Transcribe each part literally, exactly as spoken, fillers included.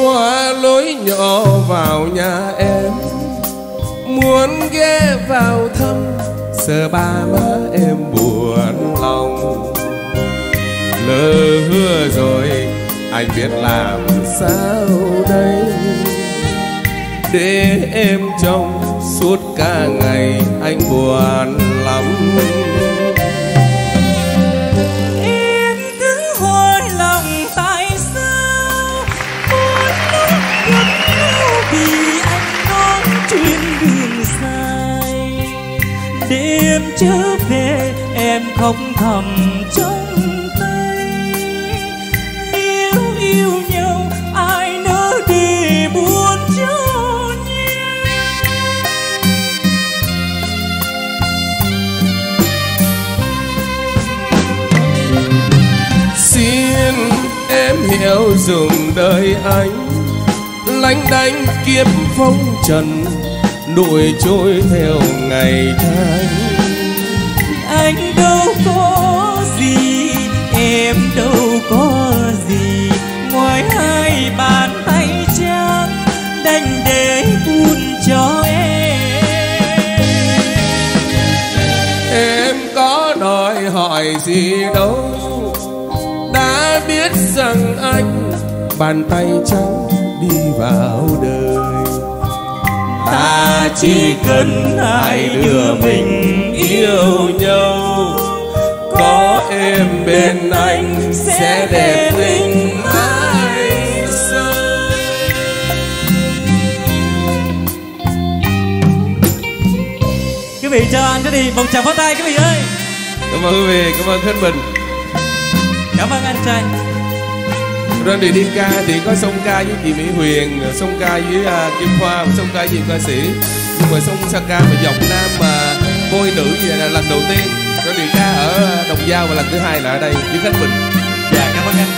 Qua lối nhỏ vào nhà em, muốn ghé vào thăm, sợ ba má em buồn lòng. Lỡ hứa rồi anh biết làm sao đây, để em trông suốt cả ngày anh buồn lắm. Em cứ hỏi lòng tại sao mỗi lúc gặp nhau thì anh nói chuyện đường dài, để em trở về em khóc thầm trong tay. Nếu yêu nhau ai nỡ để buồn cho xin em hiểu dùng đời anh, lánh đánh kiếp phong trần, đuổi trôi theo ngày tháng. anh đâu có gì, em đâu có gì, ngoài hai bàn tay trắng đành để buồn cho em. Em có đòi hỏi gì đâu, đã biết rằng anh bàn tay trắng đi vào đời. Ta chỉ cần hai đứa mình yêu nhau, có em bên anh sẽ đẹp tình mãi sau. Quý vị cho anh cái đi một tràng pháo tay quý vị ơi. Cảm ơn quý vị, cảm ơn Khánh Bình. Cảm ơn anh trai. Đơn vị đi ca thì có song ca với chị Mỹ Huyền, song ca với uh, Kim Hoa, và song ca với ca sĩ. Nhưng mà song sa ca mà giọng nam mà môi nữ gì là lần đầu tiên. Đơn vị ca ở Đồng Dao và lần thứ hai là ở đây với Khánh Bình. Dạ cảm ơn anh.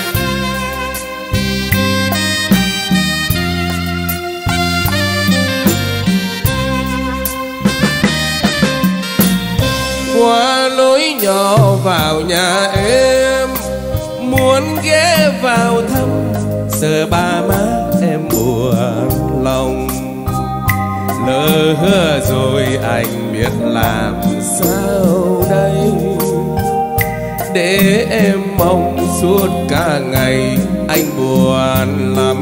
Qua lối nhỏ vào nhà em, muốn ghé vào thăm, sợ ba má em buồn lòng. Lỡ hứa rồi anh biết làm sao đây, để em mong suốt cả ngày anh buồn lắm.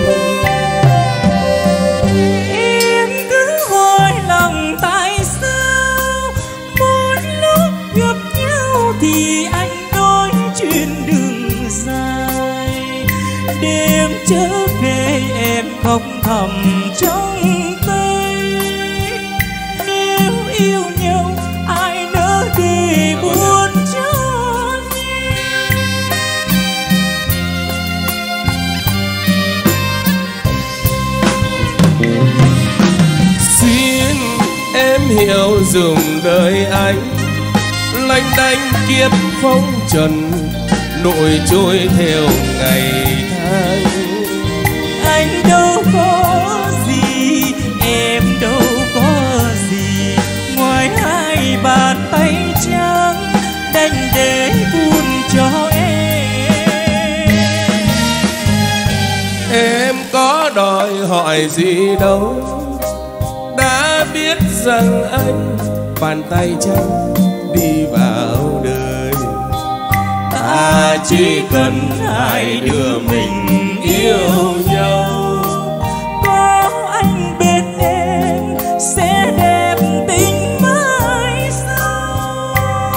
Em cứ hỏi lòng tại sao mỗi lúc gặp nhau thì anh nói chuyện đường dài, đêm trở về em khóc thầm trong tay. Nếu yêu nhau ai nỡ để buồn cho xin em hiểu dùng đời anh, lánh đánh kiếp phong trần, nỗi trôi theo ngày tháng. anh đâu có gì, em đâu có gì, ngoài hai bàn tay trắng đành để buồn cho em. Em có đòi hỏi gì đâu, đã biết rằng anh bàn tay trắng đi vào đời. Ta chỉ cần hai đứa mình yêu nhau, Có anh bên em sẽ đẹp tình mãi sau.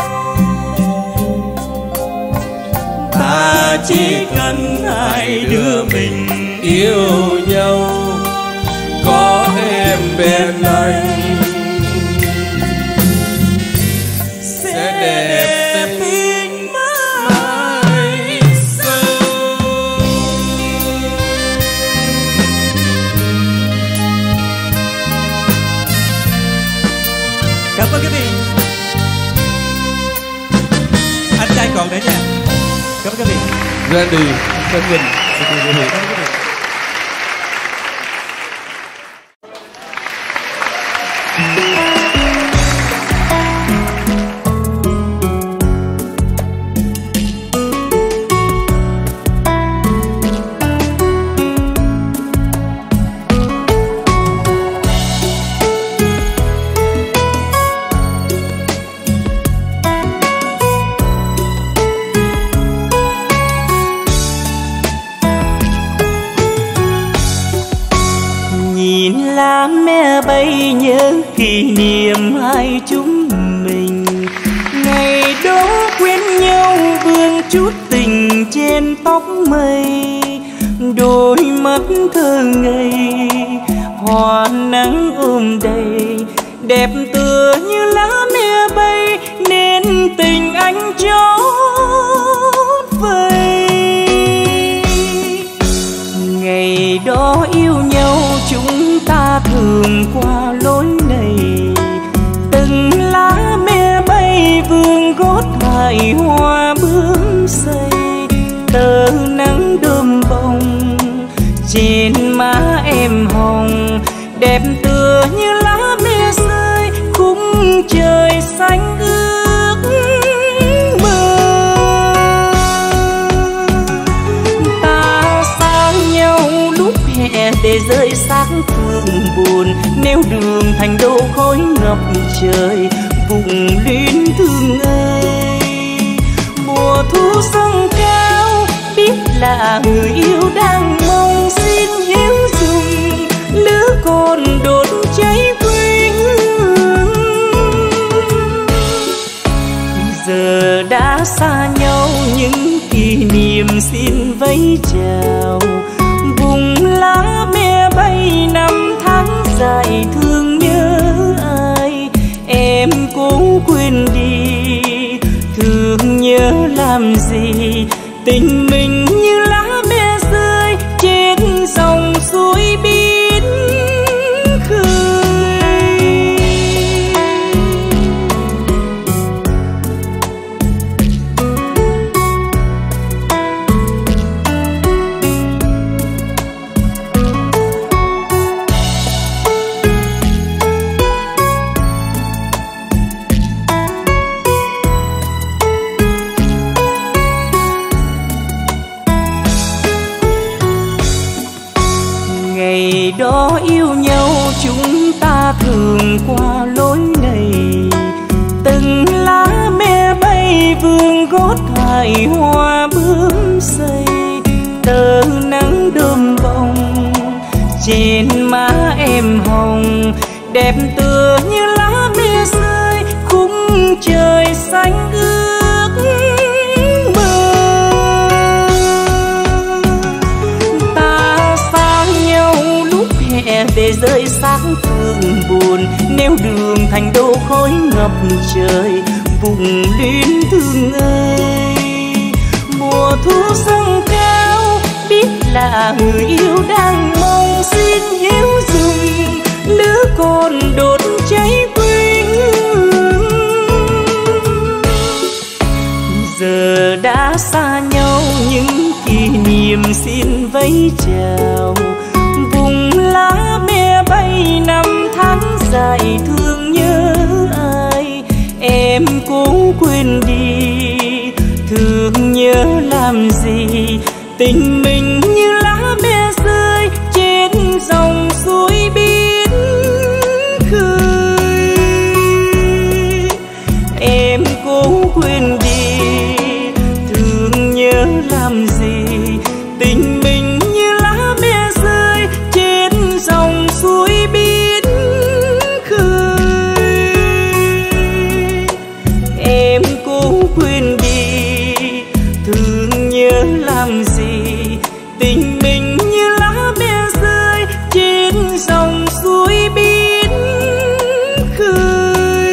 ta chỉ cần hai đứa mình yêu nhau, có em bên anh sẽ đẹp tình mãi sau. Cảm ơn quý vị. Anh trai còn nữa nha. Cảm ơn quý vị. Randy, Khánh Bình, xin quý vị. đây nhớ kỷ niệm hai chúng mình. Ngày đó quen nhau vương chút tình trên tóc mây, đôi mắt thơ ngây hoa nắng ôm đầy, đẹp tựa như lá me bay nên tình anh chót vây. Ngày đó yêu nhau chúng ta thường qua lối này, từng lá me bay vương gót hài hoa bướm xây, tờ nắng đơm bông trên má em hồng, đẹp tựa như lá me rơi khung trời xanh ước mơ. Ta xa nhau lúc hè để rơi sáng thương buồn, nếu đường thành đô khói ngập trời vùng luyến thương ơi. Mùa thu dâng cao biết là người yêu đang mong, xin hiếu dùng lửa còn đốt cháy quê hương. Giờ đã xa nhau những kỷ niệm xin vẫy chào, vùng lá me bay năm tháng dài thương nhớ ai. Em cố quên đi thương nhớ làm gì, tình mình như lá me rơi trên dòng suối biến khơi. Ngày đó yêu nhau chúng ta thường qua lối này, từng lá me bay vương gót hài hoa bướm xây, tờ nắng đơm bông trên má em hồng, đẹp tựa như lá me rơi khung trời xanh ước mơ. Ta xa nhau lúc hè để rơi sáng thương buồn, nếu đường thành đô khói ngập trời vùng luyến thương ơi. Mùa thu dâng cao biết là người yêu đang mong, xin hiếu dùng lửa còn đốt cháy quê hương. Giờ đã xa nhau những kỷ niệm xin vẫy chào, vùng lá me bay năm tháng dài thương nhớ ai. Em cố quên đi thương nhớ làm gì, tình mình như lá me rơi trên dòng suối biến khơi. Em cố quên đi thương nhớ làm gì, tình mình như lá me rơi trên dòng suối biến khơi. Em cố quên đi thương nhớ làm gì, tình mình như lá me rơi trên dòng suối biến khơi.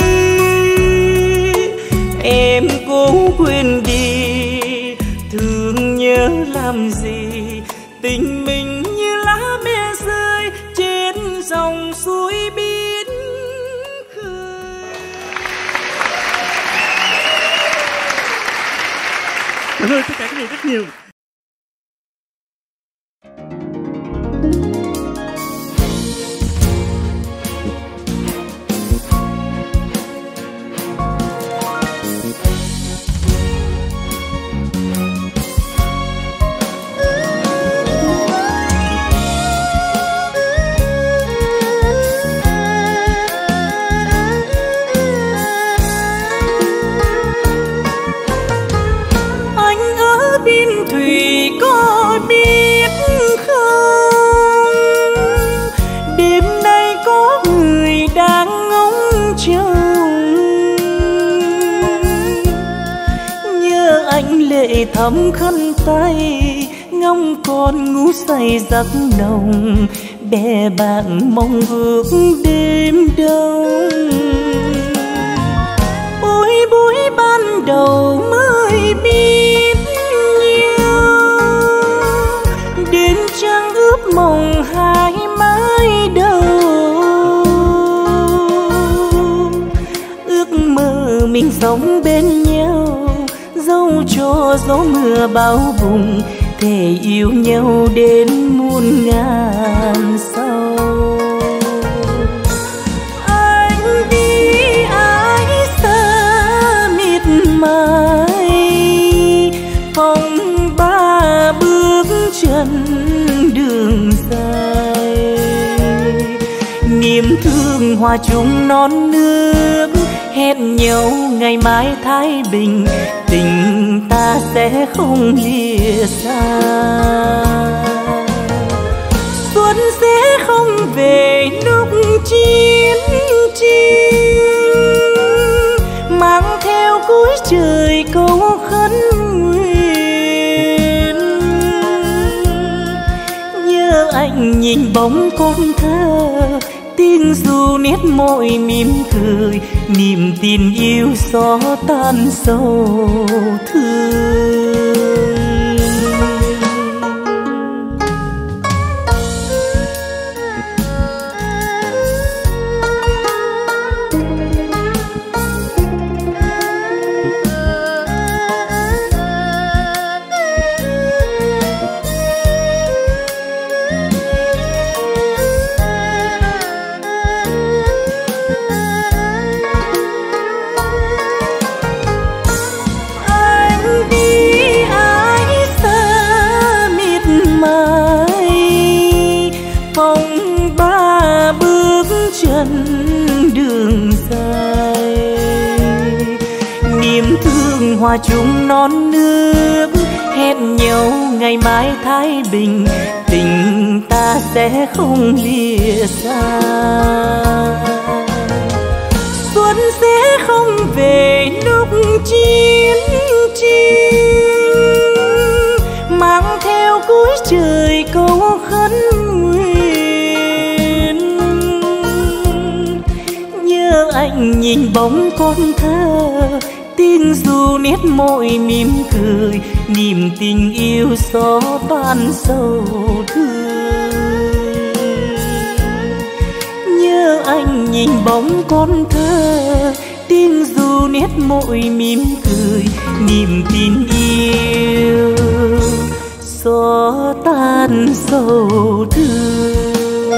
Em cố quên đi thương nhớ làm gì, tình mình như lá me rơi trên dòng suối biến khơi. Cảm ơn tất cả các vị rất nhiều. Anh ở bên thuyền thắm khăn tay, ngóng con ngủ say giấc nồng, bè bạn mong ước đêm đông. Ôi buổi ban đầu mới biết nhau, đến trăng ướp mộng hai mái đầu. Ước mơ mình sống bên nhau, dẫu cho gió mưa bão bùng, thề yêu nhau đến muôn ngàn sau. Anh đi ái xa mịt mài, phong ba bước chân đường dài. Niềm thương hòa chung non nước, hẹn nhau ngày mai thái bình, tình ta sẽ không lìa xa. Xuân sẽ không về lúc chiến tranh, mang theo cuối trời câu khấn nguyện. Nhớ anh nhìn bóng con thơ, tiếng ru nét môi mỉm cười, niềm tin yêu gió tan sâu thương. Đường dài niềm thương hòa chung non nước, hẹn nhau ngày mai thái bình, tình ta sẽ không lìa xa. Xuân sẽ không về lúc chiến tranh, mang theo cuối trời câu khấn anh nhìn bóng con thơ, tiếng ru nét môi mỉm cười, niềm tình yêu gió ban sâu thương. Nhớ anh nhìn bóng con thơ, tiếng ru nét môi mỉm cười, niềm tin yêu gió tan sâu thương.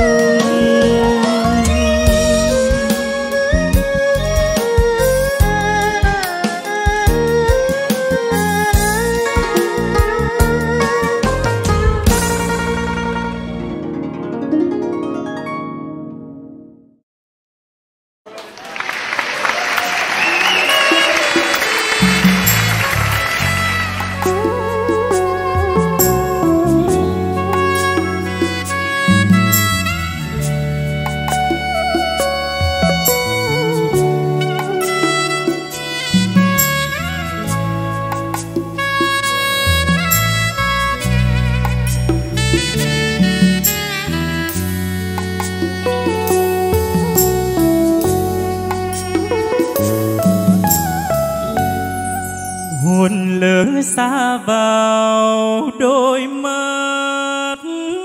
Xa vào đôi mắt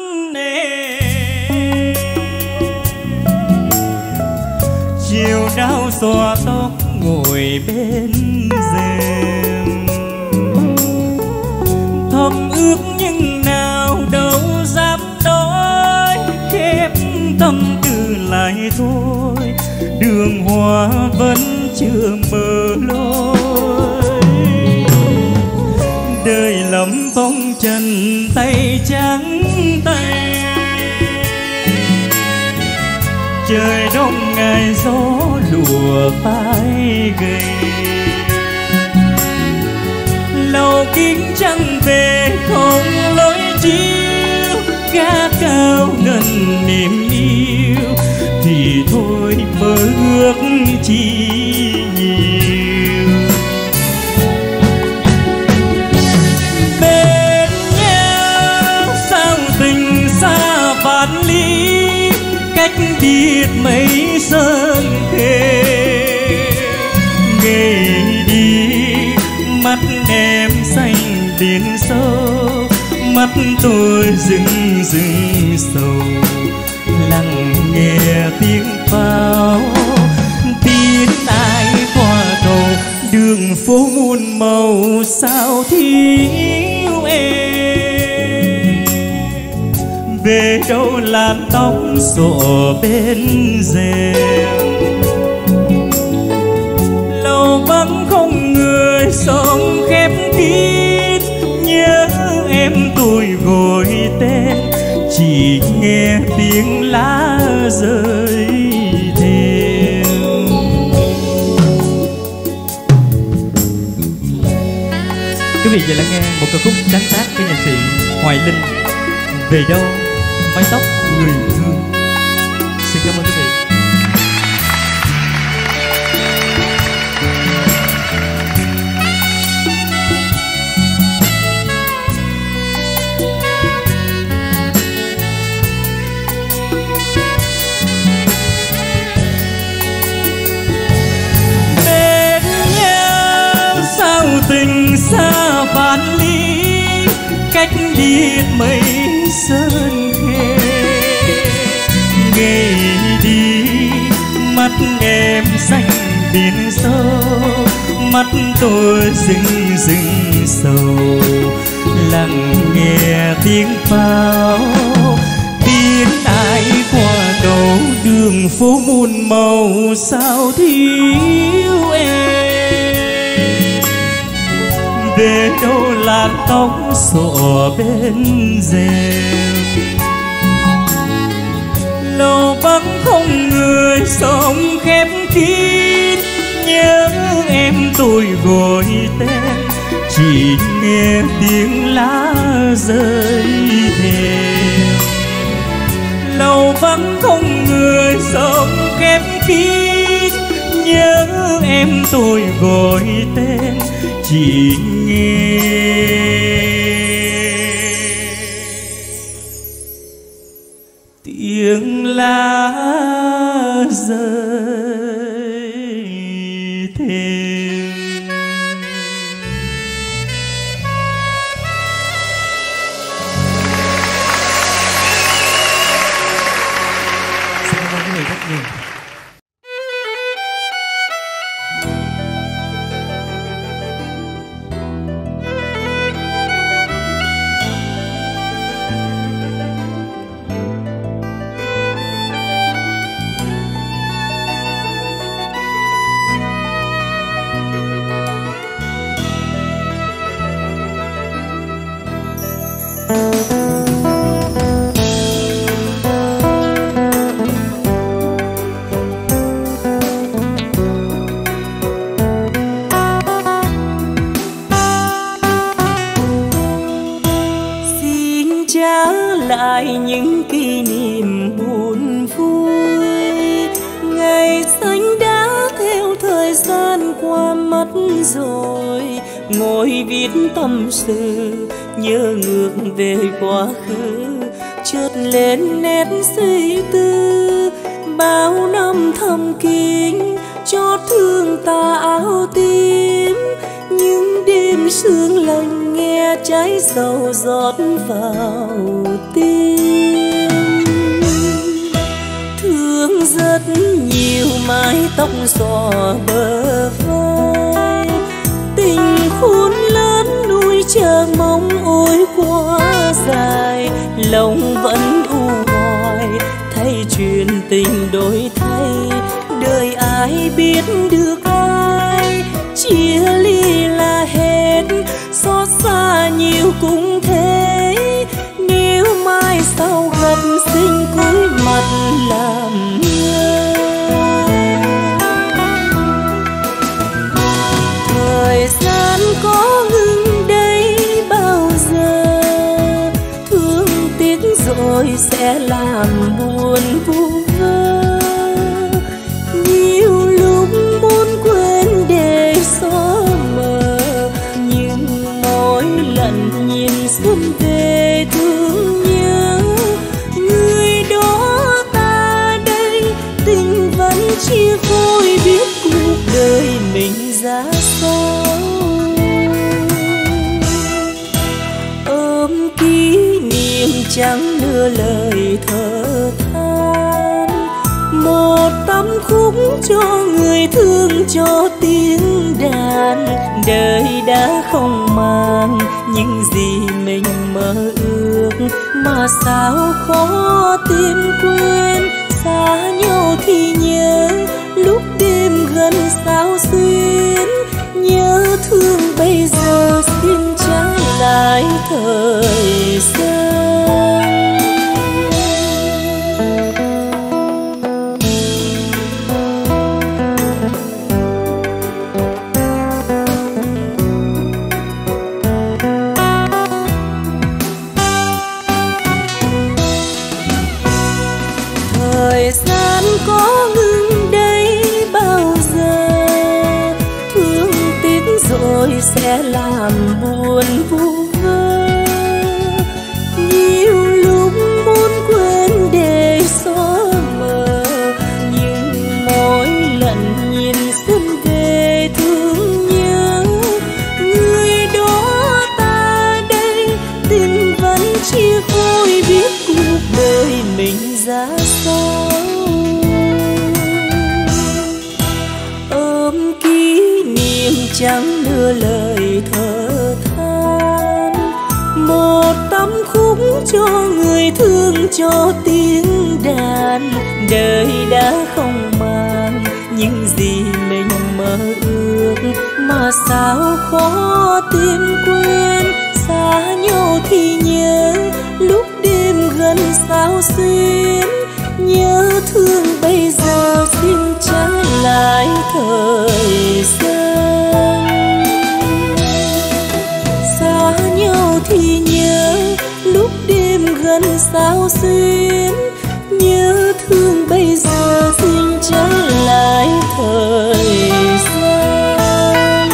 em, chiều đau xõa tóc ngồi bên rèm, thầm ước nhưng nào đâu dám nói, khép tâm tư lại thôi, đường hoa vẫn chưa mở lối. Đời lắm phong trần tay trắng tay, trời đông ngày gió lùa vai gầy, lầu kính trăng về không lối chiếu, gác cao ngần niềm yêu thì thôi mơ ước chi nhiều. cách biệt mấy sơn khê. Ngày đi mắt em xanh biển sâu, mắt tôi rừng rừng sầu, lắng nghe tiếng pháo. Tin ai qua cầu đường phố muôn màu sao thiếu em. Về đâu làn tóc xõa bên rèm, lầu vắng không người sống khép kín. Nhớ em tôi gọi tên, chỉ nghe tiếng lá rơi theo. Quý vị vừa lắng nghe một ca khúc sáng tác của nhạc sĩ Hoài Linh, Về đâu mái tóc người thương. Xin cảm ơn quý vị. Bên nhau sao tình xa vạn ly, cách biệt mấy sơn khê. Ngày đi mắt em xanh biển sâu, mắt tôi rừng rừng sầu, lắng nghe tiếng pháo. Tiếng ai qua cầu đường phố muôn màu sao thiếu em. Về đâu làn tóc xõa bên rèm, lầu vắng không người sống khép kín. Nhớ em tôi gọi tên, chỉ nghe tiếng lá rơi theo. Lầu vắng không người sống khép kín. Nhớ em tôi gọi tên, chỉ nghe tiếng lá rơi thêm. Xin cảm ơn quý vị rất nhiều. lại những kỷ niệm buồn vui. Ngày xanh đã theo thời gian qua mất rồi, ngồi viết tâm sự nhớ ngược về quá khứ, chợt lên nét suy tư. Bao năm thầm kín chót thương ta áo tím, những đêm sương lạnh nghe trái sầu rót vào tim. Thương rất nhiều mái tóc xõa bờ vai, tình khôn lớn nuôi chờ mong ôi quá dài. Lòng vẫn u hoài thay chuyện tình đổi thay, đời ai biết được ai. Chia ly là hết, xót xa nhiều cũng thế. Nếu mai sau gặp xin cúi mặt làm ngơ. Thời gian có ngừng đây bao giờ, thương tiếc rồi sẽ làm buồn vu vơ. Nhiều lúc muốn quên để xóa mờ, nhưng mỗi lần nhìn xuân về thương nhớ người đó ta chẳng nửa lời thở than. Một tấm khúc cho người thương, cho tiếng đàn. Đời đã không mang những gì mình mơ ước, mà sao khó tìm quên. Xa nhau thì nhớ, lúc đêm gần sao xuyến. Nhớ thương bây giờ xin trả lại thời gian. Thời gian có ngừng đây bao giờ, thương tiếc rồi sẽ làm buồn vu vơ. Nhiều lúc muốn quên để xóa mờ, nhưng mỗi lần nhìn xuân về thương nhớ. Người đó ta đây, tình vẫn chia phôi, biết cuộc đời mình ra sao. Ôm kỷ niệm chẳng nửa lời thở than. Một tấm khúc cho người thương, cho tiếng đàn. Đời đã không mang những gì mình mơ ước, mà sao khó tìm quên. Xa nhau thì nhớ, lúc đêm gần sao xuyến. Nhớ thương bây giờ xin trả lại thời gian. Xa nhau thì nhớ, lúc đêm gần sao xuyến. Nhớ thương bây giờ xin trả lại thời gian.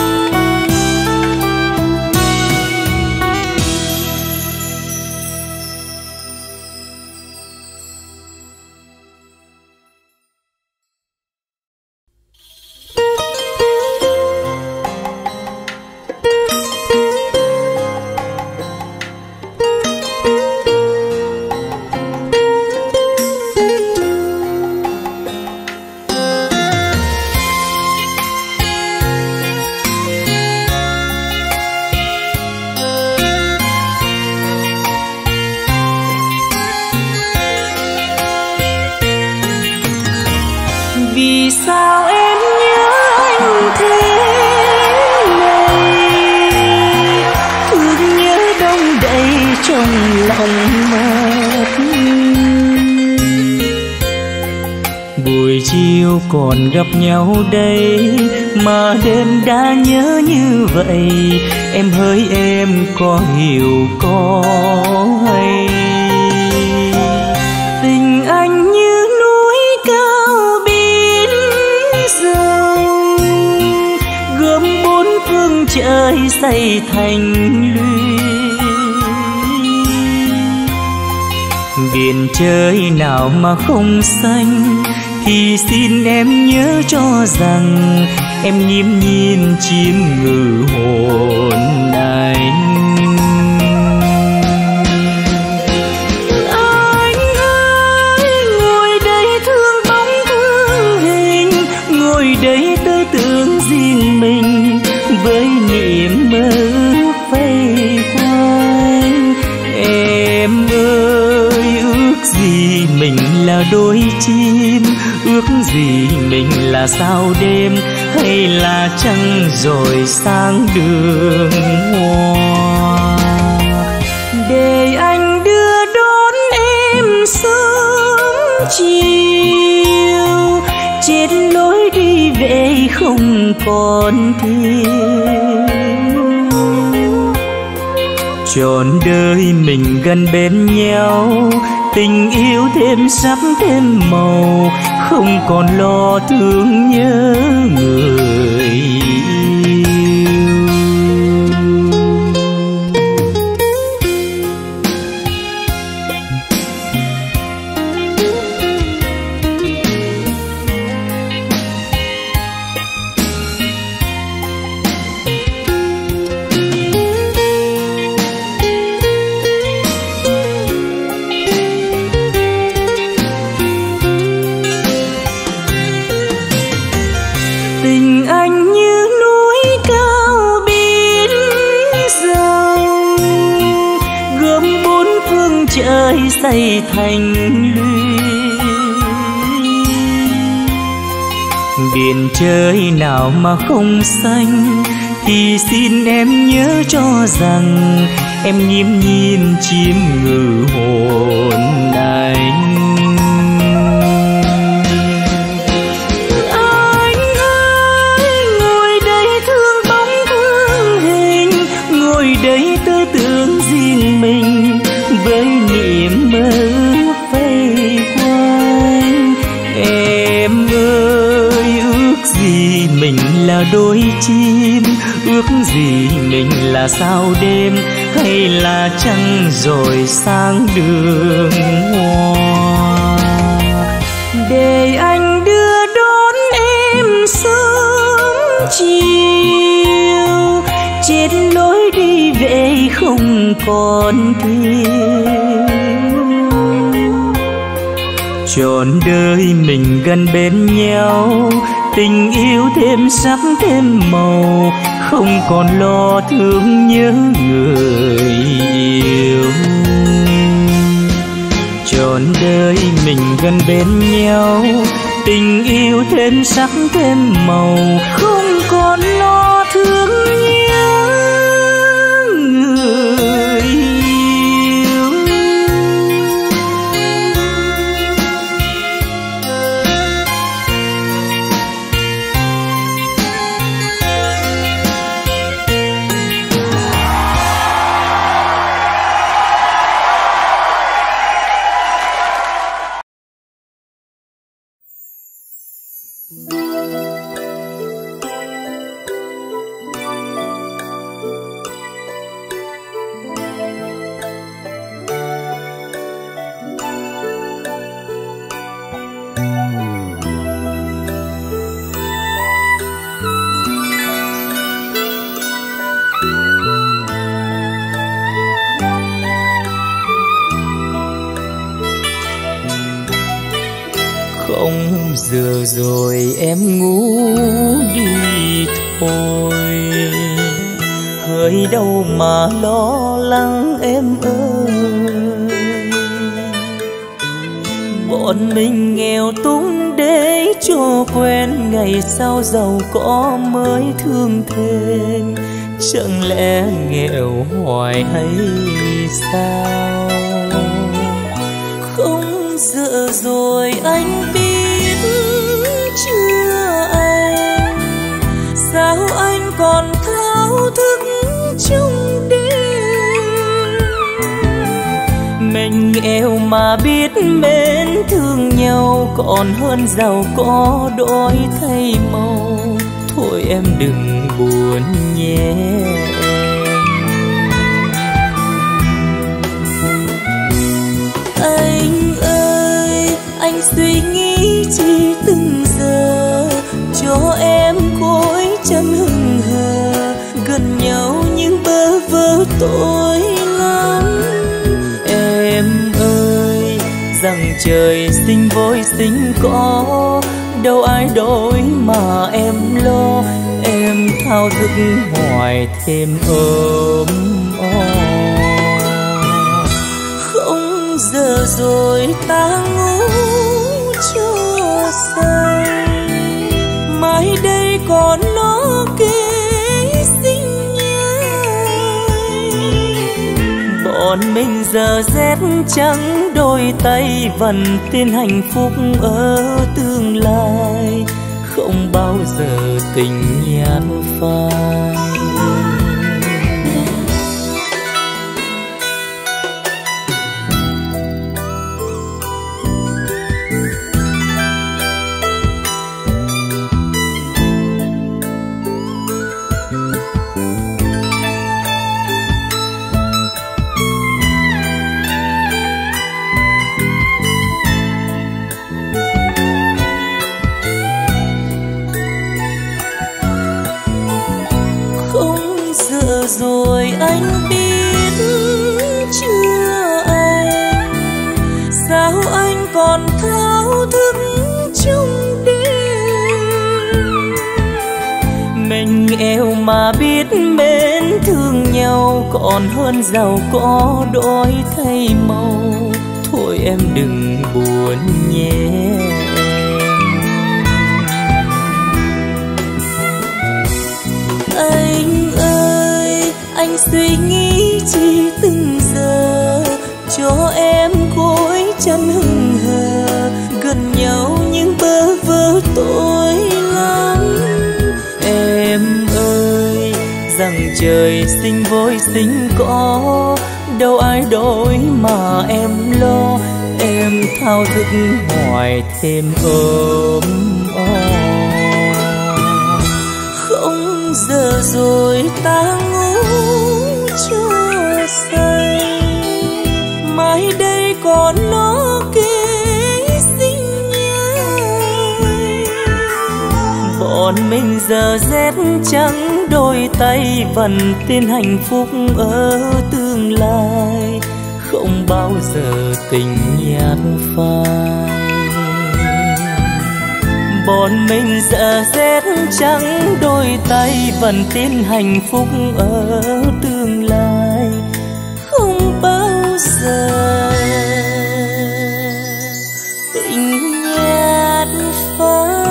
Vì sao em nhớ anh thế này, thương nhớ đông đầy trong lòng mất. Buổi chiều còn gặp nhau đây, mà đêm đã nhớ như vậy. Em hỡi em có hiểu có hay, tình anh như núi cao biển rộng, gom bốn phương trời xây thành lũy. Biển trời nào mà không xanh, thì xin em nhớ cho rằng em nhiễm nhiên chim ngự hồn anh. Anh ơi, ngồi đây thương bóng thương hình, ngồi đây tư tưởng riêng mình, với niềm mơ ước vây quanh. Em ơi, ước gì mình là đôi chim, ước gì mình là sao đêm, hay là trăng rồi sáng đường hoa. Để anh đưa đón em sớm chiều, trên lối đi về không còn thiếu. trọn đời mình gần bên nhau, tình yêu thêm sắc thêm màu, không còn lo thương nhớ người yêu. trời xây thành lũy. Biển trời nào mà không xanh, thì xin em nhớ cho rằng em nghiễm nhiên chiếm ngự hồn anh. Anh ơi, ngồi đây thương bóng thương hình, ngồi đây tư tưởng riêng mình với niềm mơ ước vây quanh. Em ơi, ước gì mình là đôi chim, ước gì mình là sao đêm, hay là trăng rồi sáng đường hoa. Để anh đưa đón em sớm chiều, trên lối đi về không còn thiếu. Trọn đời mình gần bên nhau, tình yêu thêm sắc thêm màu, không còn lo thương nhớ người yêu. Trọn đời mình gần bên nhau, tình yêu thêm sắc thêm màu, không còn lo thương nhớ người yêu. Không giờ rồi em ngủ đi thôi, hỡi đâu mà lo lắng em ơi. Bọn mình nghèo túng để cho quen, ngày sau giàu có mới thương thêm. Chẳng lẽ nghèo hoài hay sao? Không giờ rồi anh biết chưa anh, sao anh còn thao thức trong đêm. Mình nghèo mà biết mến thương nhau, còn hơn giàu có đổi thay màu. Thôi em đừng buồn nhé anh ơi, anh suy nghĩ chi từng giờ, cho em cối chân hững hờ, gần nhau nhưng bơ vơ tối lắm. em ơi, rằng trời sinh vội sinh có, đâu ai đổi mà em lo. Em thao thức hoài thêm ôm ôm. Không giờ rồi ta ngủ cho say, mai đây còn nó kế sinh nhai. Bọn mình giờ rét trắng đôi tay, vần tin hạnh phúc ở tương lai, không bao giờ tình nhạt phai. Rồi anh biết chưa anh, sao anh còn thao thức trong đêm. Mình nghèo mà biết mến thương nhau, còn hơn giàu có đổi thay màu. em đừng buồn nhé. Anh ơi, anh suy nghĩ chi từng giờ, cho em gối chăn hững hờ, gần nhau nhưng bơ vơ tối lắm. Em ơi, rằng trời sinh vội sinh có, đâu ai đổi mà em lo. Em thao thức hoài thêm ôm ôm. Không giờ rồi ta ngủ cho say, mai đây còn nó kế sinh nhai. Bọn mình giờ rét trắng đôi tay, vần tin hạnh phúc ở tương lai, không bao giờ tình nhạt phai. Bọn mình giờ rét trắng đôi tay, vần tin hạnh phúc ở tương lai, không bao giờ tình nhạt phai.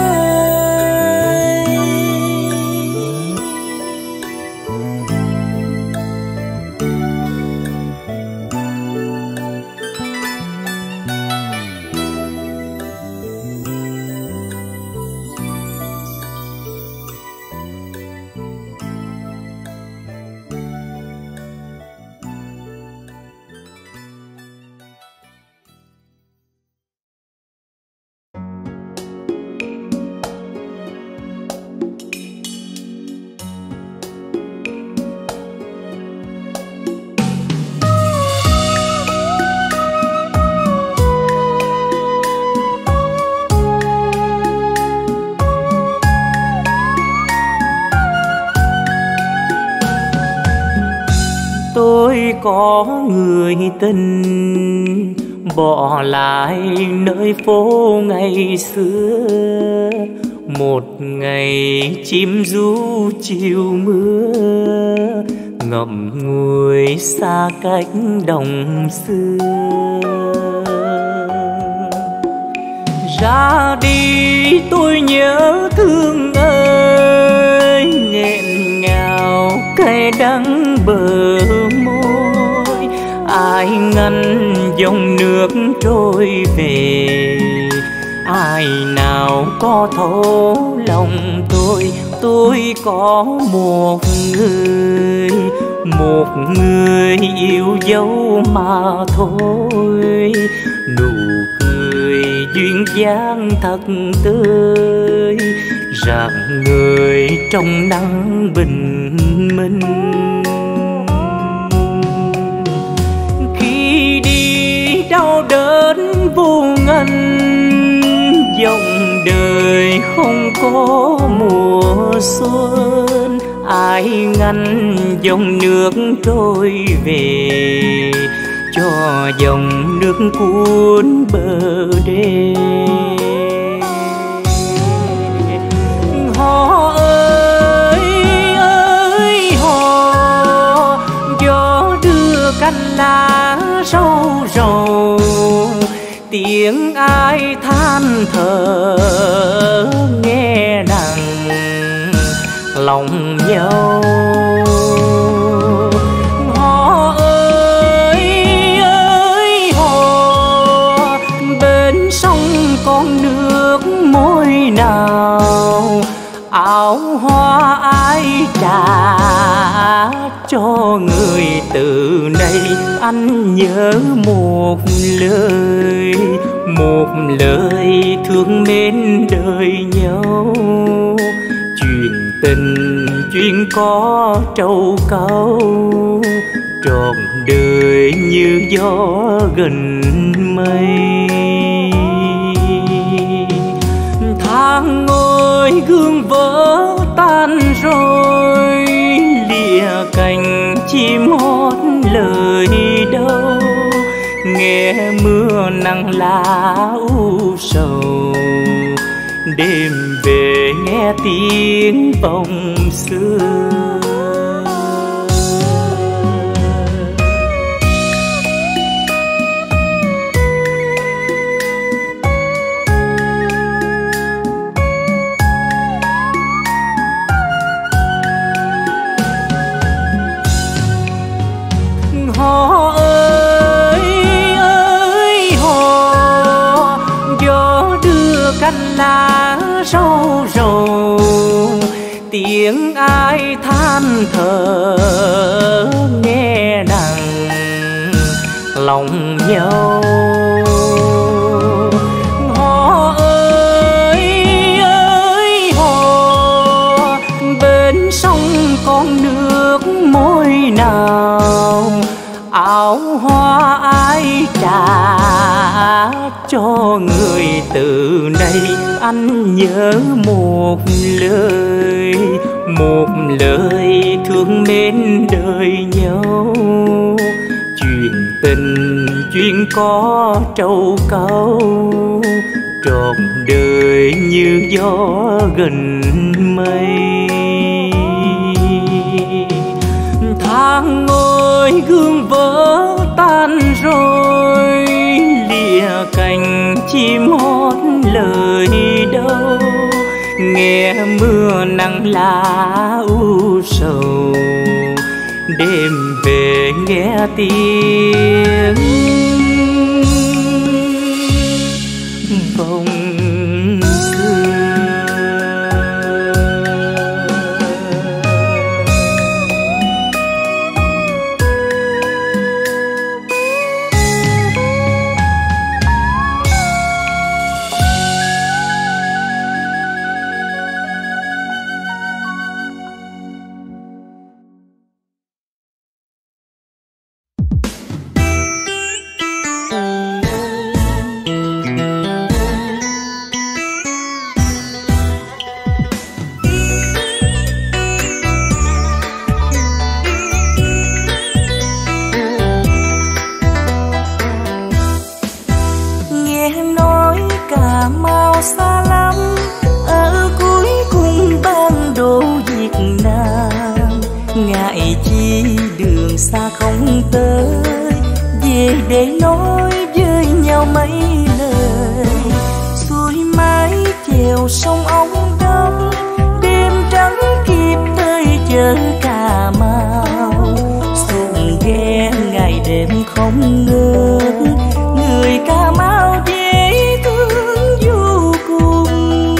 Tôi có người tình bỏ lại nơi phố ngày xưa, một ngày chim ru chiều mưa, ngậm ngùi xa cách đồng xưa. Ra đi tôi nhớ thương ơi, nghẹn ngào cay đắng bờ môi. Ai ngăn dòng nước trôi về, ai nào có thấu lòng tôi. Tôi có một người, một người yêu dấu mà thôi. Nụ cười duyên dáng thật tươi, rạng người trong nắng bình minh. Khi đi đau đớn vô ngần, dòng đời không có mùa xuân. Ai ngăn dòng nước trôi về, cho dòng nước cuốn bờ đê. Hò ơi ơi hò, gió đưa cành lá râu rầu. Tiếng ai than thở nghe nặng lòng nhau. Hò ơi ơi hò, bên sông con nước môi nào. Áo hoa ai trả cho người, từ nay anh nhớ một lời, một lời thương mến đời nhau. Chuyện tình chuyện có trầu cau, trọn đời như gió gần mây. Tháng ngồi gương vỡ tan rồi, lìa cành chim hót lời đâu. Nghe mưa nắng lá u sầu, đêm về nghe tiếng vọng xưa. lá râu rầu, tiếng ai than thở nghe nặng lòng nhau. Hò ơi ơi hò, bên sông con nước môi nào, áo hoa ai trả cho người. Từ nay anh nhớ một lời, một lời thương mến đời nhau. Chuyện tình chuyện có trầu cau, trọn đời như gió gần mây. Tháng ngồi gương vỡ tan rồi, lìa cành chim hót lời đâu. Nghe mưa nắng lá u sầu, đêm về nghe tiếng vòng xa không tới, về để nói với nhau mấy lời. Xuôi mái chèo sông Ống Đông, đêm trắng kịp tới chợ Cà Mau. Xuồng ghe ngày đêm không ngớt, người Cà Mau dễ thương vô cùng.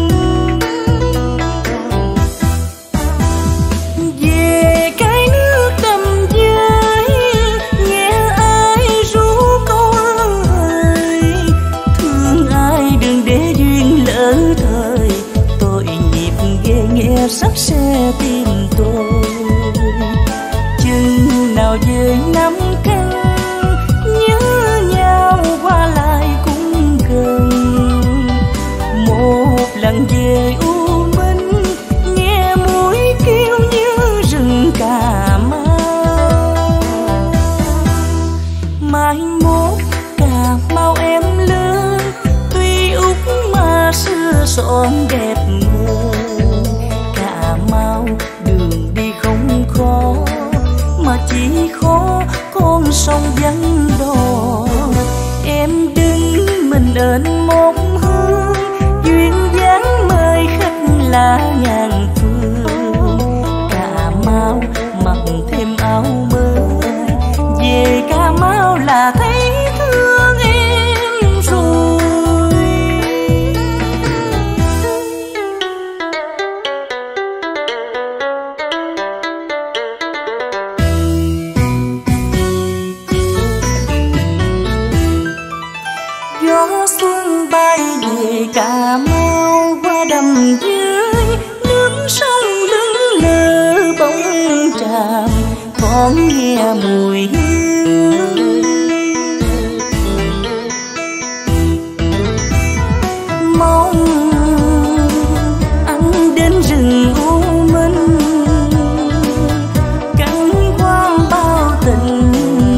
Về cái nước đầm giới, nghe ai ru câu ơi, thương ai đừng để duyên lỡ thời. Tội nghiệp ghê nghe sắc xe tim tôi, chừng nào về năm căn nhớ nhau qua lại cũng gần. Một lần về U Minh, nghe muối kêu như rừng Cà Mau. Mai mốt Cà Mau em lớn, tuy út mà xưa son đẹp ngời. Cà Mau đường đi không khó, mà chỉ khó con sông vắng đò. Em đứng mình lên một hướng, duyên dáng mời khách là ngàn phương. Cà Mau mặc thêm áo mới, về Cà Mau là thấy thương em rồi. Gió xuân bay về Cà Mau, qua đầm dưới nước sông lững lờ bóng tràm, thoáng nghe mùi hương. Mong anh đến rừng U Minh, cắn qua bao tình.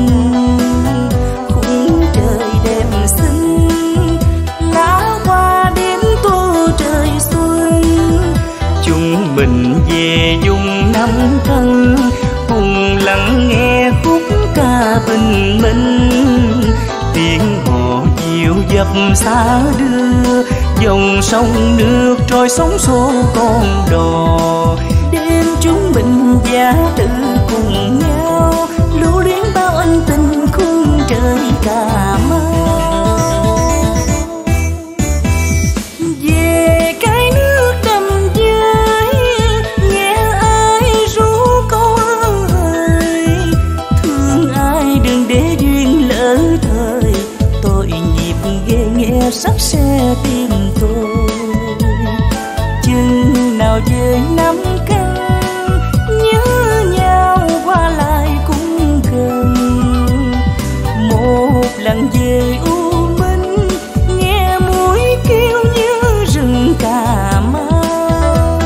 Khung trời đẹp xinh, lá hoa đêm tô trời xuân. Chúng mình về vùng năm thân, cùng lắng nghe khúc ca bình minh. Tiếng hò diệu dập xa đưa, dòng sông nước trôi sóng xô con đò. Đêm chúng mình giả tự cùng nhau, lưu luyến bao ân tình khung trời Cà Mau. sắc sẽ tìm tôi. Chừng nào về năm căn nhớ nhau qua lại cũng gần. Một lần về U Minh nghe muối kêu như rừng Cà Mau.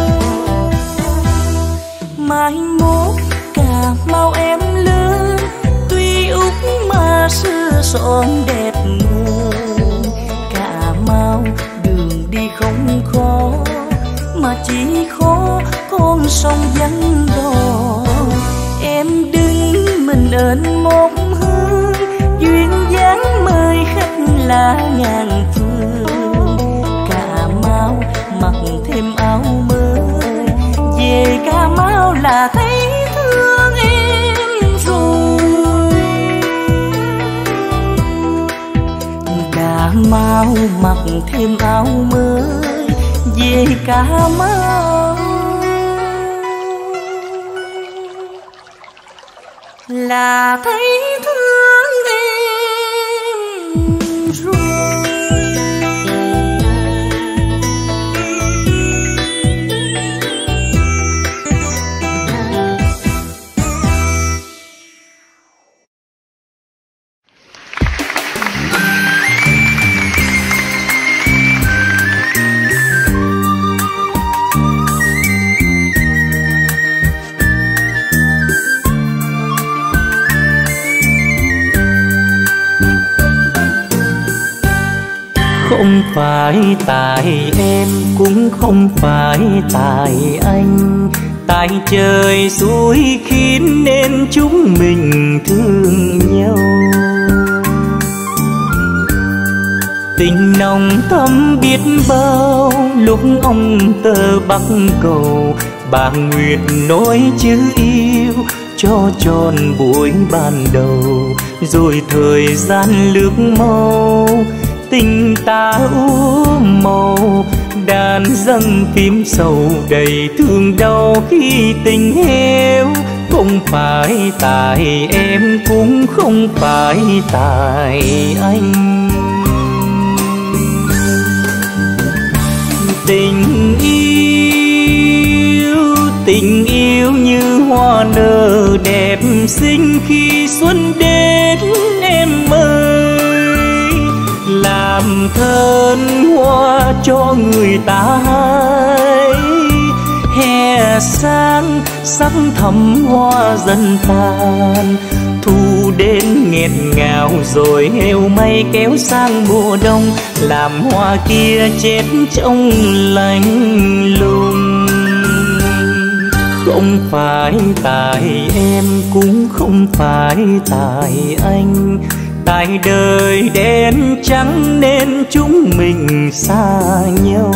Mai mốt Cà Mau em lớn, tuy út mà xưa son đẹp người. Cà Mau đường đi không khó, mà chỉ khó con sông vắng đò. Em đứng mình ơn một hướng, duyên dáng mời khách là ngàn phương. Cà Mau mặc thêm áo mới, về Cà Mau là thấy thương em rồi. Cà Mau mặc thêm áo mới, về Cà Mau là thấy thương em rồi. Không phải tại em, cũng không phải tại anh, tại trời xui khiến nên chúng mình thương nhau. Tình nồng thắm biết bao, lúc ông tơ bắc cầu, bà Nguyệt nói chữ yêu cho tròn buổi ban đầu. Rồi thời gian lướt mau, tình ta u màu, đàn dâng phím sầu đầy thương đau khi tình héo. Không phải tại em, cũng không phải tại anh. Tình yêu, tình yêu như hoa nở đẹp xinh khi xuân đến em ơi. Làm thân hoa cho người ta hái, hè sang sắc thắm hoa dần tàn. Thu đến nghẹn ngào rồi heo may kéo sang mùa đông, làm hoa kia chết trong lạnh lùng. Không phải tại em, cũng không phải tại anh, tại đời đen trắng nên chúng mình xa nhau.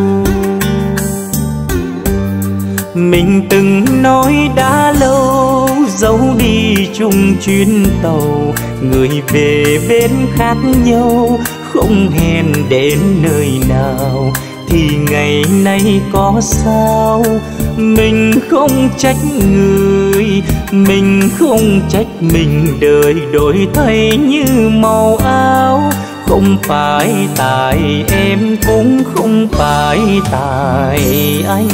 Mình từng nói đã lâu, dấu đi chung chuyến tàu, người về bên khác nhau, không hẹn đến nơi nào. Thì ngày nay có sao, mình không trách người, mình không trách mình, đời đổi thay như màu áo. Không phải tại em, cũng không phải tại anh.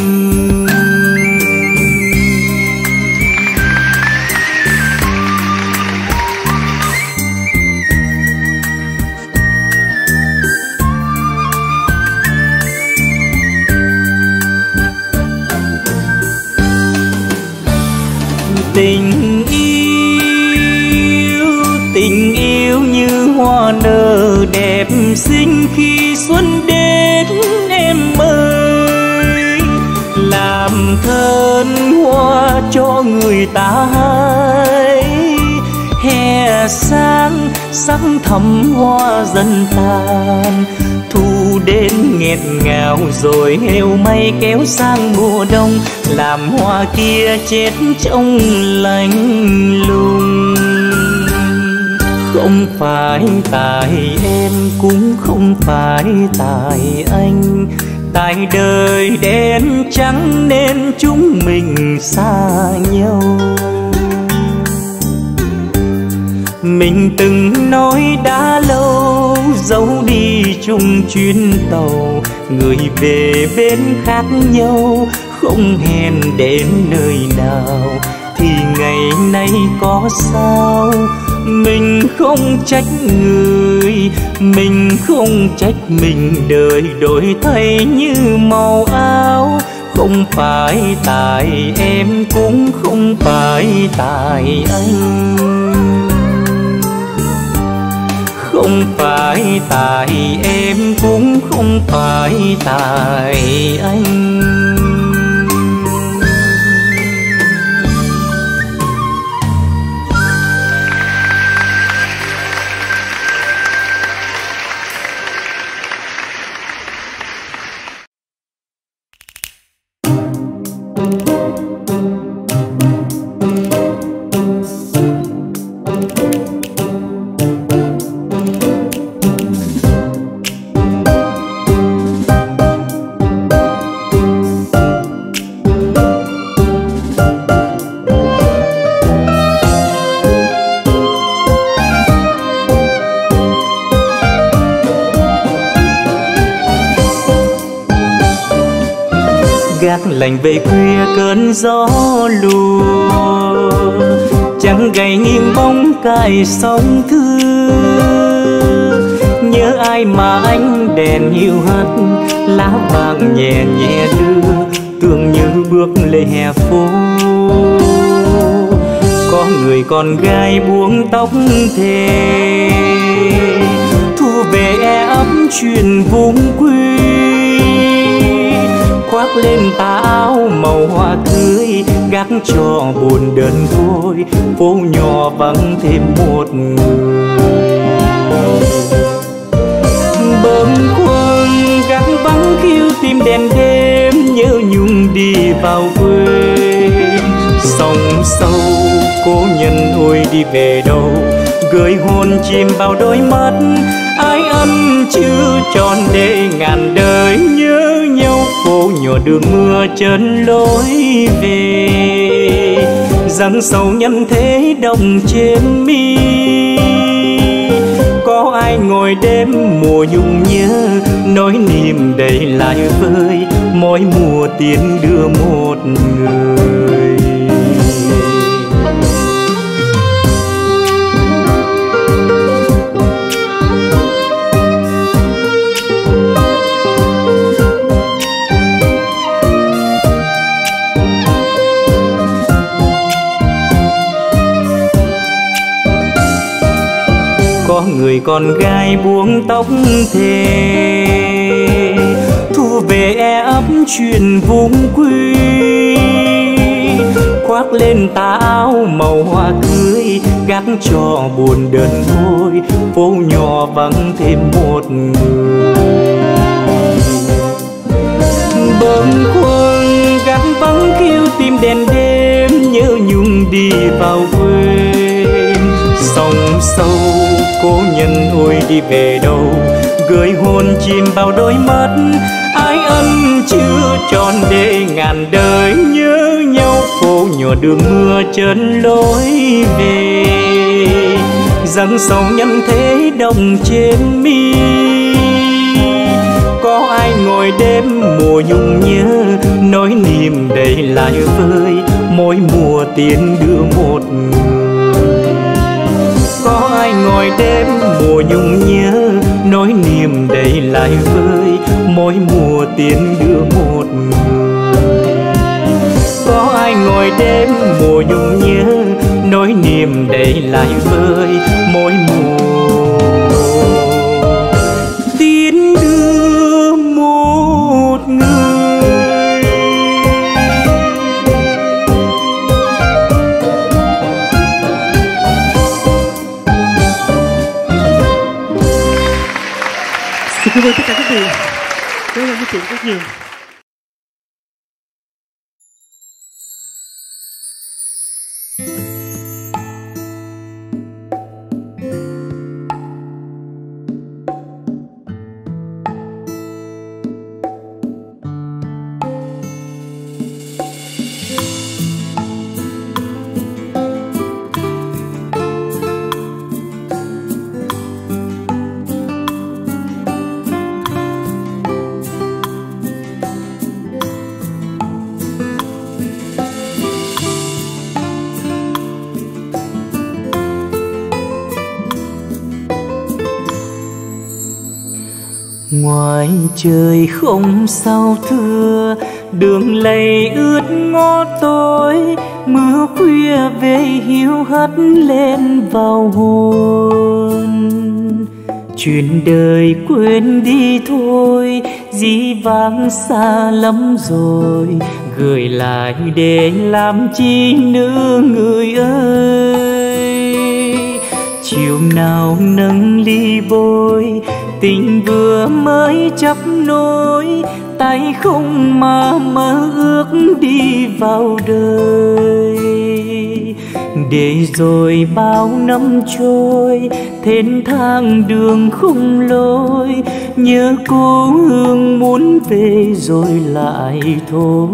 Tình yêu, tình yêu như hoa nở đẹp xinh khi xuân đến em ơi. Làm thân hoa cho người ta hái, hè sang sắc thắm hoa dần tàn. Thu đến nghẹn ngào rồi heo may kéo sang mùa đông, làm hoa kia chết trong lạnh lùng. Không phải tại em, cũng không phải tại anh, tại đời đen trắng nên chúng mình xa nhau. Mình từng nói đã lâu dấu đi chung chuyến tàu, người về bên khác nhau không hẹn đến nơi nào. Thì ngày nay có sao mình không trách người, mình không trách mình, đời đổi thay như màu áo. Không phải tại em cũng không phải tại anh, không phải tại em cũng không phải tại anh. Gác lạnh về khuya cơn gió lùa, chẳng gầy nghiêng bóng cài sóng thư. Nhớ ai mà ánh đèn hiu hắt, lá vàng nhẹ nhẹ đưa, tưởng như bước lê hè phố. Có người con gái buông tóc thề, thu về e ấp chuyện vùng quê. Khoác lên tà áo màu hoa cưới, gác cho buồn đơn côi, phố nhỏ vắng thêm một người. Bâng khuâng gác vắng kêu tim đèn đêm, nhớ nhung đi vào quê. Sông sâu cố nhân ôi đi về đâu, gửi hồn chìm vào đôi mắt. Ai ân chưa tròn để ngàn đời nhớ nhau, phố nhỏ đường mưa chân lối về. Giăng sầu nhân thế đồng trên mi, có ai ngồi đêm mùa nhung nhớ, nỗi niềm đầy lại vơi, mỗi mùa tiến đưa một người. Có người con gái buông tóc thề, thu về e ấp chuyện vùng quê. Khoác lên tà áo màu hoa cưới, gác cho buồn đơn côi, phố nhỏ vắng thêm một người. Bâng khuâng gác vắng kêu tim đèn đêm, nhớ nhung đi vào quê. Sông sâu cố nhân ôi đi về đâu, gửi hồn chìm vào đôi mắt. Ai ân chưa tròn để ngàn đời nhớ nhau, phố nhỏ đường mưa chân lối về. Giăng sầu nhân thế đồng trên mi, có ai ngồi đêm mùa nhung nhớ, nỗi niềm đầy lại vơi, mỗi mùa tiến đưa một người. Có ai ngồi đêm mùa nhung nhớ, nỗi niềm đầy lại vơi, mỗi mùa tiến đưa một người. Có ai ngồi đêm mùa nhung nhớ, nỗi niềm đầy lại vơi, mỗi mùa tiến đưa một người. Xin cảm ơn tất cả các vị. Cảm ơn quý vị rất nhiều. Ngoài trời không sao thưa, đường lầy ướt ngó tối, mưa khuya về hiu hắt lên vào hồn. Chuyện đời quên đi thôi, dĩ vãng xa lắm rồi, gửi lại để làm chi nữa người ơi. Chiều nào nâng ly bôi, tình vừa mới chấp nối, tay không mà mơ ước đi vào đời. Để rồi bao năm trôi, thênh thang đường không lối, nhớ cố hương muốn về rồi lại thôi.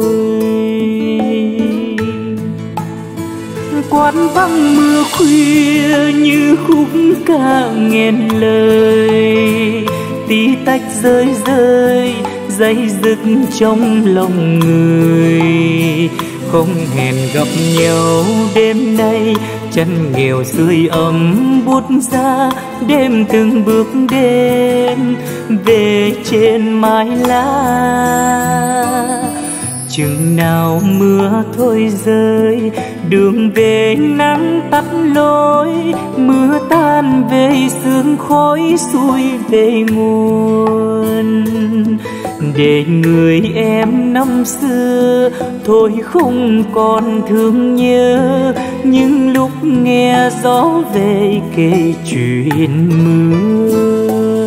Quán vắng mưa khuya như khúc ca nghẹn lời, tí tách rơi rơi dây dứt trong lòng người. Không hẹn gặp nhau đêm nay, chân nghèo sưởi ấm bút ra, đêm từng bước đêm về trên mái lá. Chừng nào mưa thôi rơi, đường về nắng tắt lối, mưa tan về sương khói xuôi về nguồn. Để người em năm xưa thôi không còn thương nhớ, những lúc nghe gió về kể chuyện mưa.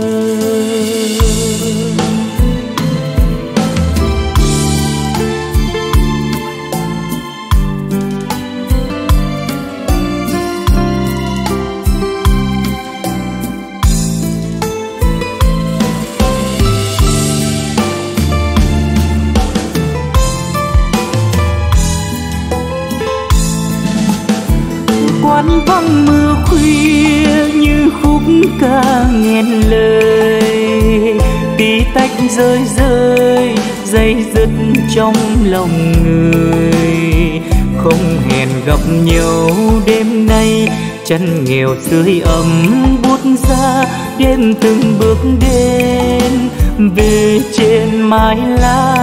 Quán vắng mưa khuya như khúc ca nghẹn lời, tí tách rơi rơi dây dứt trong lòng người. Không hẹn gặp nhau đêm nay, chân nghèo sưởi ấm bút ra, đêm từng bước đêm về trên mái lá.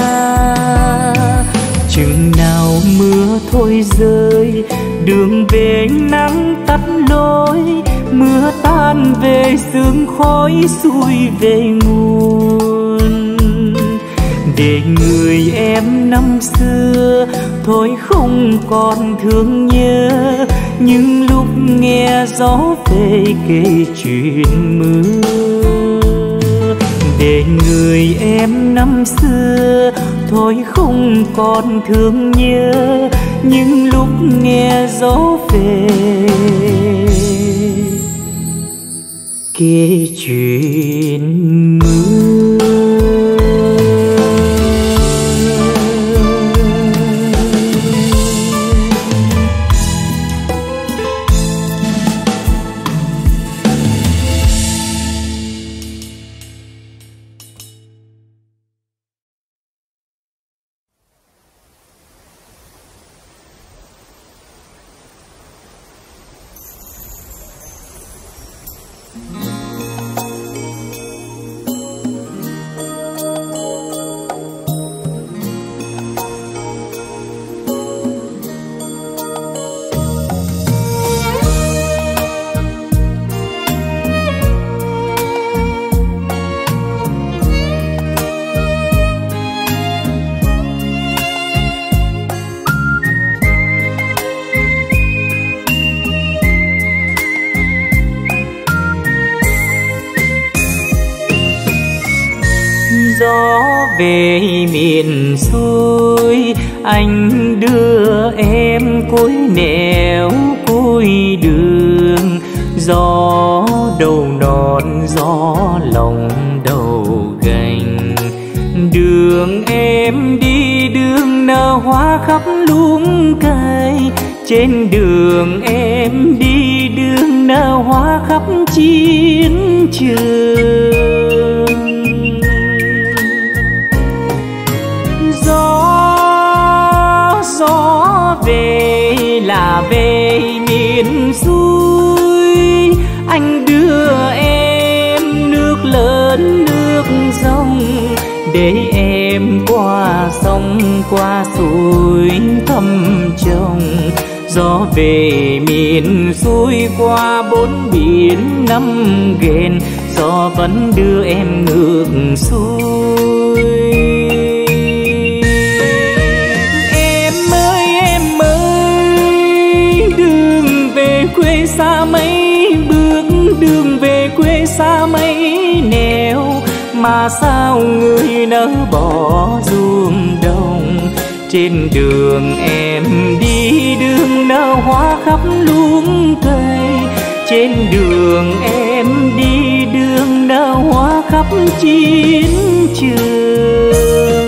Chừng nào mưa thôi rơi, đường về nắng tắt lối, mưa tan về sương khói xuôi về nguồn. Để người em năm xưa thôi không còn thương nhớ, những lúc nghe gió về kể chuyện mưa. Để người em năm xưa thôi không còn thương nhớ, những lúc nghe gió về kể chuyện mưa. Gió về miền xuôi, anh đưa em cối nẻo cuối đường. Gió đầu non gió lòng đầu gành, đường em đi đường nở hoa khắp luống cây. Trên đường em đi đường nở hoa khắp chiến trường. Gió về là về miền xuôi, anh đưa em nước lớn dòng, để em qua sông qua suối thăm chồng. Gió về miền xuôi qua bốn biển năm ghền, gió vẫn đưa em ngược xuôi. Em ơi em ơi, đường về quê xa mấy bước, đường về quê xa mấy nẻo, mà sao người nỡ bỏ ruộng đồng. Trên đường em đi đường nở hoa khắp luống cây, trên đường em đi đường nở hoa khắp chiến trường.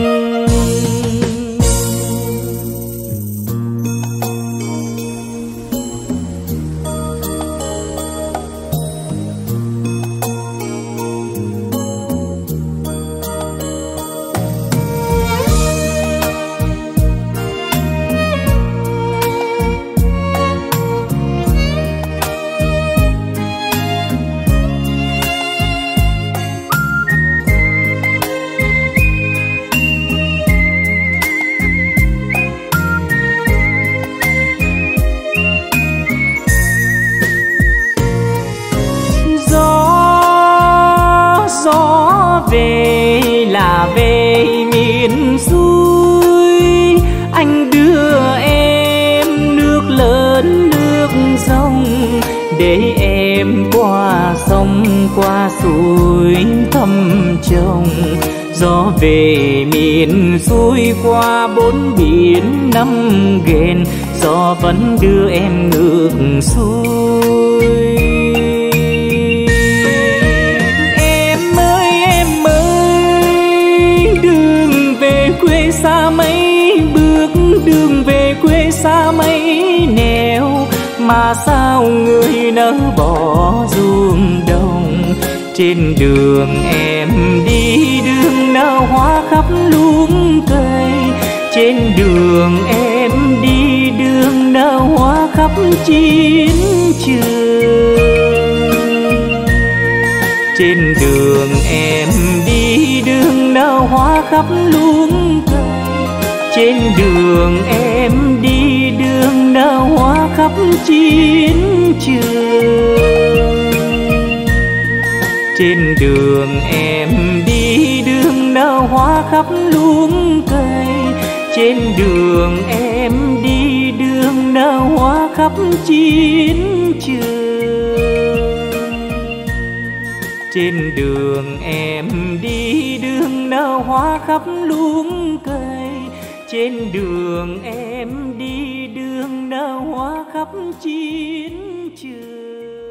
Về là về miền xuôi, anh đưa em nước lớn nước sông, để em qua sông qua suối thăm chồng. Gió về miền xuôi qua bốn biển năm ghền, gió vẫn đưa em ngược xuôi. Quê xa mấy bước, đường về quê xa mấy nẻo, mà sao người nỡ bỏ ruộng đồng. Trên đường em đi đường nở hoa khắp luống cây, trên đường em đi đường nở hoa khắp chiến trường. Trên đường em đi đường nở hoa khắp luống cây, trên đường em đi đường nở hoa khắp chiến trường. Trên đường em đi đường nở hoa khắp luống cây, trên đường em đi đường nở hoa khắp chiến trường. Trên đường em đi đường nở hoa khắp luống cây, trên đường em đi đường nở hoa khắp chiến trường.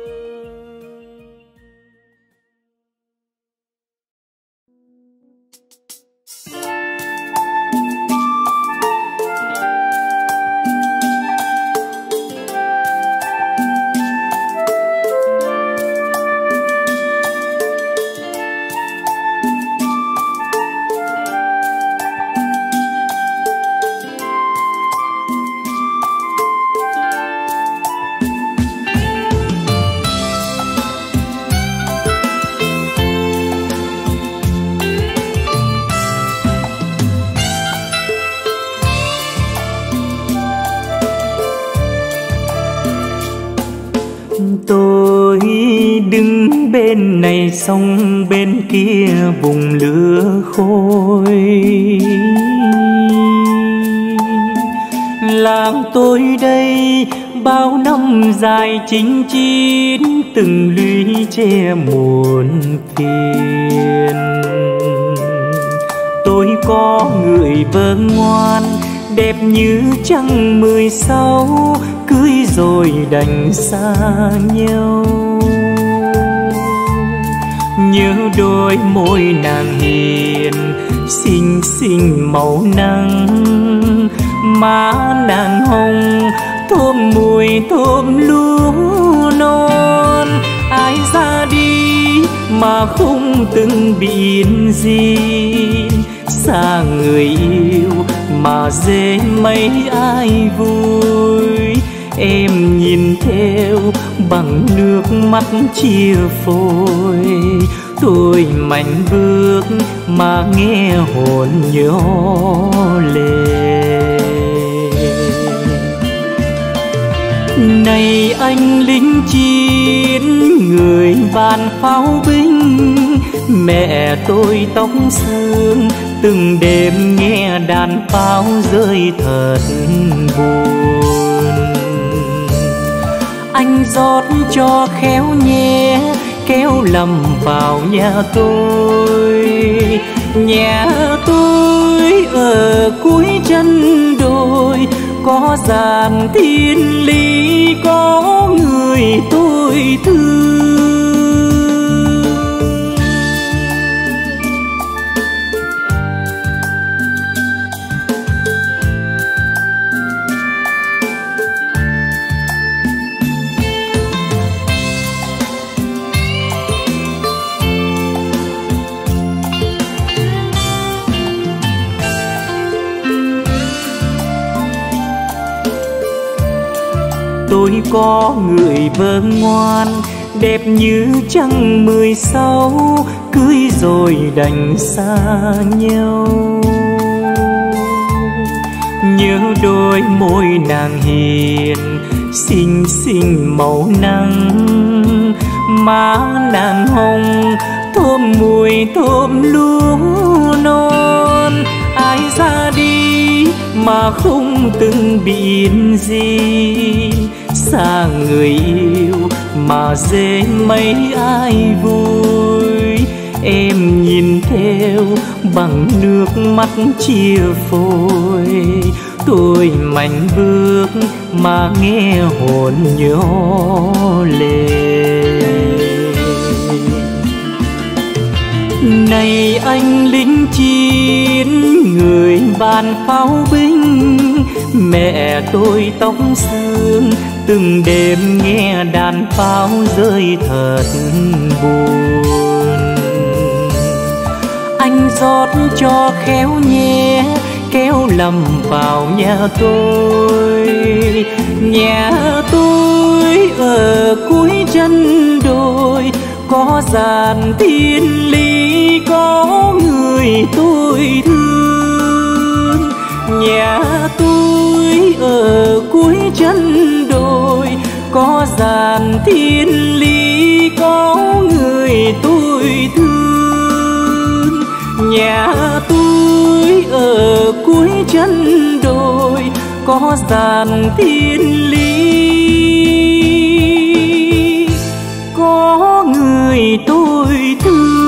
Tôi đứng bên này sông bên kia vùng lửa khói. Làng tôi đây bao năm dài chinh chiến, từng lũy che muôn phiền. Tôi có người vợ ngoan đẹp như trăng mười sáu, cưới rồi đành xa nhau. Nhớ đôi môi nàng hiền xinh xinh màu nắng, má nàng hồng thơm mùi thơm lúa non. Ai ra đi mà không từng biển gì, xa người yêu mà dễ mấy ai vui. Em nhìn theo bằng nước mắt chia phôi, Tôi mạnh bước mà nghe hồn nhớ lệ. Này anh lính chiến, người bàn pháo binh, mẹ tôi tóc sương, từng đêm nghe đàn pháo rơi thật buồn. Anh rót cho khéo nhé, kéo lầm vào nhà tôi. Nhà tôi ở cuối chân đồi, có dàn thiên lý, có người tôi thương. Tôi có người vợ ngoan, đẹp như trăng mười sáu, cưới rồi đành xa nhau. Nhớ đôi môi nàng hiền, xinh xinh màu nắng, má nàng hồng thơm mùi thơm lúa non. Ai ra đi mà không từng biên gì, xa người yêu mà dễ mấy ai vui. Em nhìn theo bằng nước mắt chia phôi, tôi mạnh bước mà nghe hồn nhớ lệ. Này anh lính chiến, người bàn pháo binh, mẹ tôi tóc sương, từng đêm nghe đàn pháo rơi thật buồn. Anh rót cho khéo nhé, kéo lầm vào nhà tôi. Nhà tôi ở cuối chân đồi, có dàn thiên lý, có người tôi thương. Nhà tôi ở cuối chân đồi, có dàn thiên lý, có người tôi thương. Nhà tôi ở cuối chân đồi, có dàn thiên lý, có người tôi thương.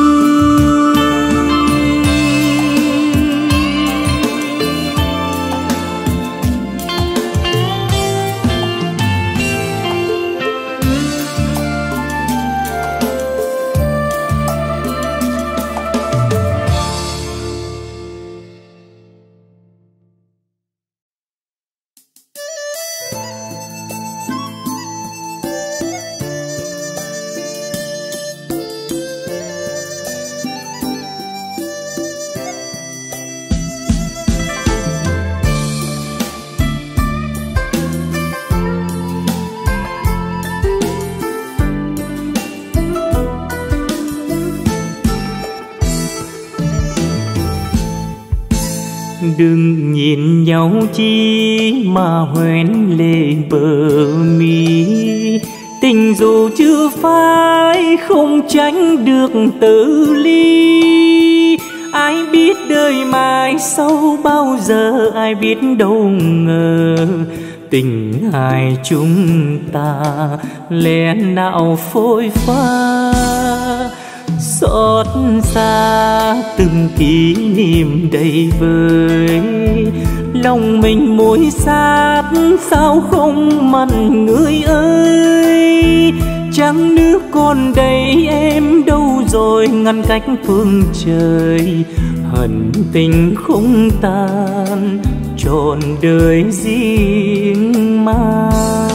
Đừng nhìn nhau chi mà hoen lệ bờ mi, tình dù chưa phai không tránh được tự ly. Ai biết đời mai sau bao giờ, ai biết đâu ngờ tình hai chúng ta lẽ nào phôi pha. Xót xa từng kỷ niệm đầy vơi, lòng mình mối sát sao không mặn người ơi. Trăng nước còn đây em đâu rồi, ngăn cách phương trời, hận tình không tan trọn đời riêng mang.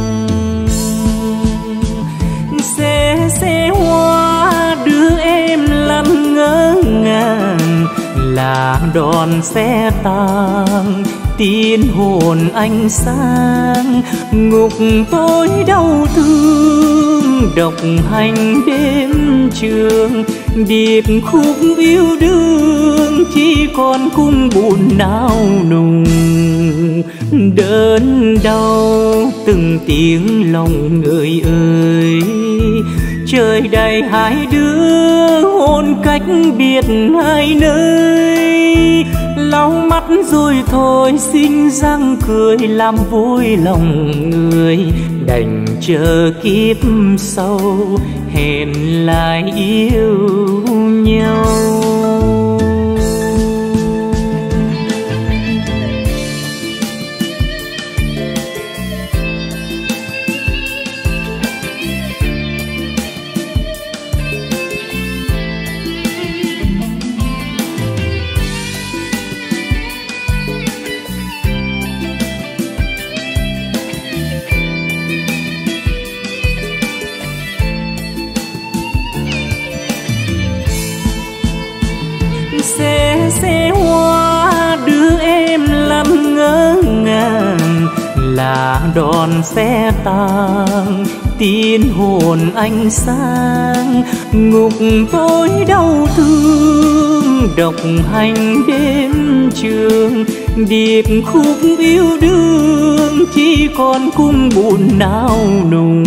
Xe xe hoa đưa em lăn ngỡ ngàng, là đòn xe tang tiên hồn anh sang. Ngục tôi đau thương độc hành đêm trường, điệp khúc yêu đương chỉ còn cung buồn nao nùng. Đớn đau từng tiếng lòng người ơi, trời đầy hai đứa hôn cách biệt hai nơi. Lau mắt rồi thôi xinh răng cười làm vui lòng người, đành chờ kiếp sau hẹn lại yêu nhau. Xe xe hoa đưa em lắm ngỡ ngàng, là đòn xe tang tin hồn ánh sáng. Ngục tối đau thương độc hành đêm trường, điệp khúc yêu đương chỉ còn cung buồn nao nùng.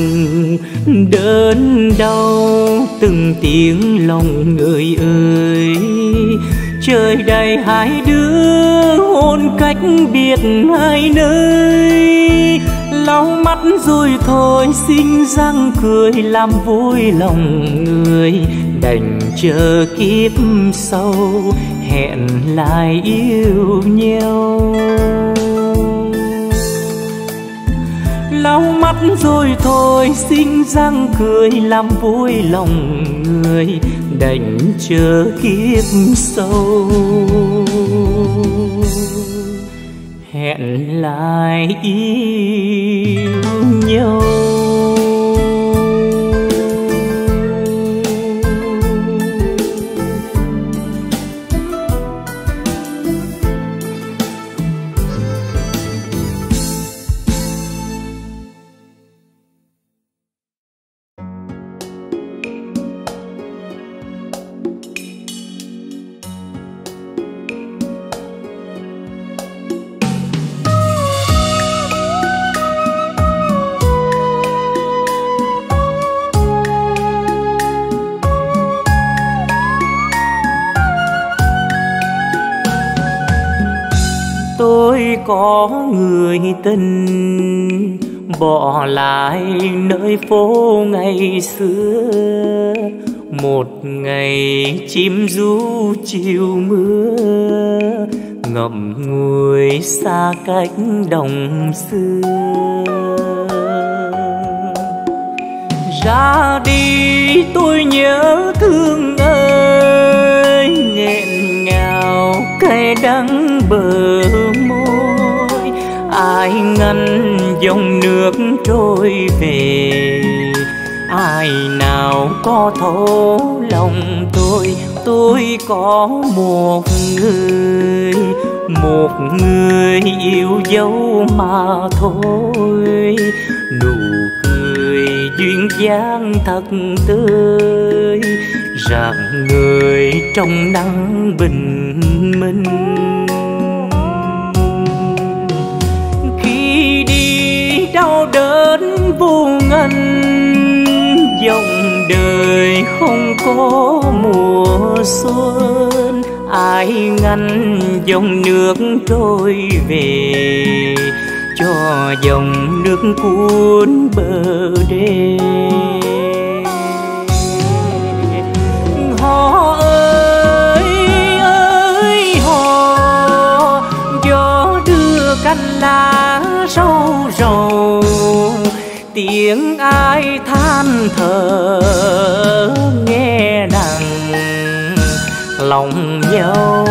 Đớn đau từng tiếng lòng người ơi, trời đầy hai đứa hôn cách biệt hai nơi. Lau mắt rồi thôi xinh răng cười làm vui lòng người, đành chờ kiếp sau hẹn lại yêu nhau. Lau mắt rồi thôi xinh răng cười làm vui lòng người, đành chờ kiếp sau hẹn lại yêu nhau. Tôi có người tình bỏ lại nơi phố ngày xưa, một ngày chim ru chiều mưa ngậm ngùi xa cách đồng xưa. Ra đi tôi nhớ thương ơi, nghẹn ngào cay đắng bờ môi. Ai ngăn dòng nước trôi về, ai nào có thấu lòng tôi. Tôi có một người, một người yêu dấu mà thôi. Nụ cười duyên dáng thật tươi, rạng người trong nắng bình minh. Khi đi đau đớn vô ngần, dòng đời không có mùa xuân. Ai ngăn dòng nước trôi về, cho dòng nước cuốn bờ đê. Hò ơi ơi hò, gió đưa cánh lá râu rầu. Tiếng ai than thở nghe nặng lòng nhau.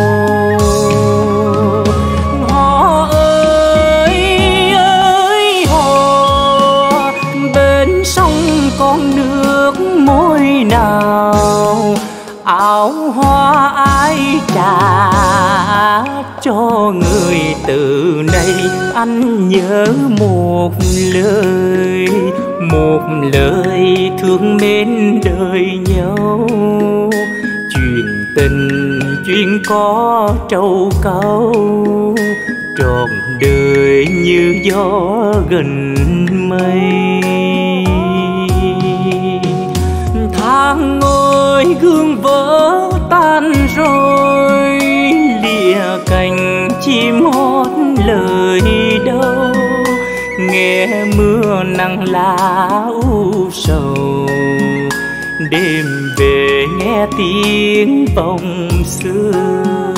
Hò ơi ơi hò, bên sông con nước môi nào. Áo hoa ai trà cho người từ nay anh nhớ một lời, một lời thương mến đời nhau. Chuyện tình duyên có trâu cau, trọn đời như gió gần mây. Tháng ngồi gương vỡ tan rồi, lìa cành chim hót lời đâu. Nghe mưa nắng lá u sầu, đêm về nghe tiếng vọng xưa.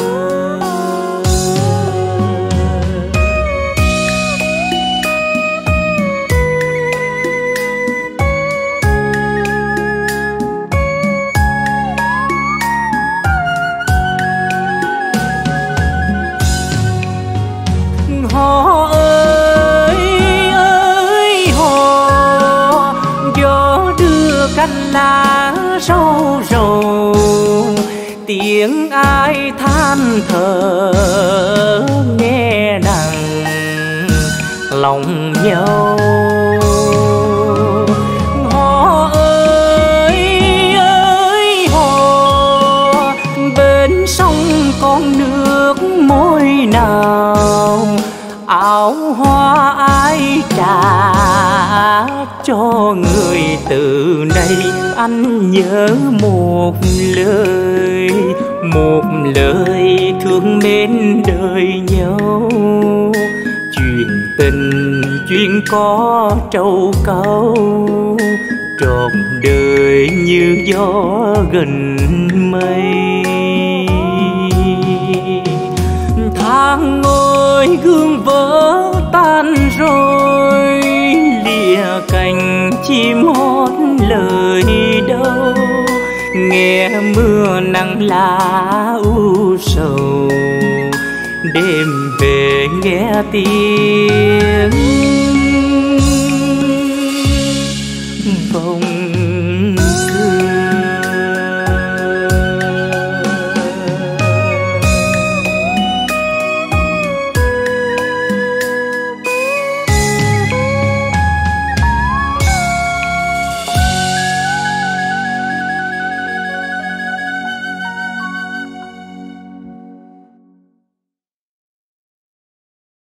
Hò ơi ơi hò, gió đưa cánh lá râu rầu. Tiếng ai than thở nghe nặng lòng nhau. Hò ơi ơi hò, bên sông con nước môi nào. Áo hoa ai trả cho người từ nay anh nhớ một lời, một lời thương mến đời nhau. Chuyện tình duyên có trâu cau, trọn đời như gió gần mây. Tháng ngồi gương vỡ tan rồi, lìa cành chim hót lời đâu. Nghe mưa nắng lá u sầu, đêm về nghe tiếng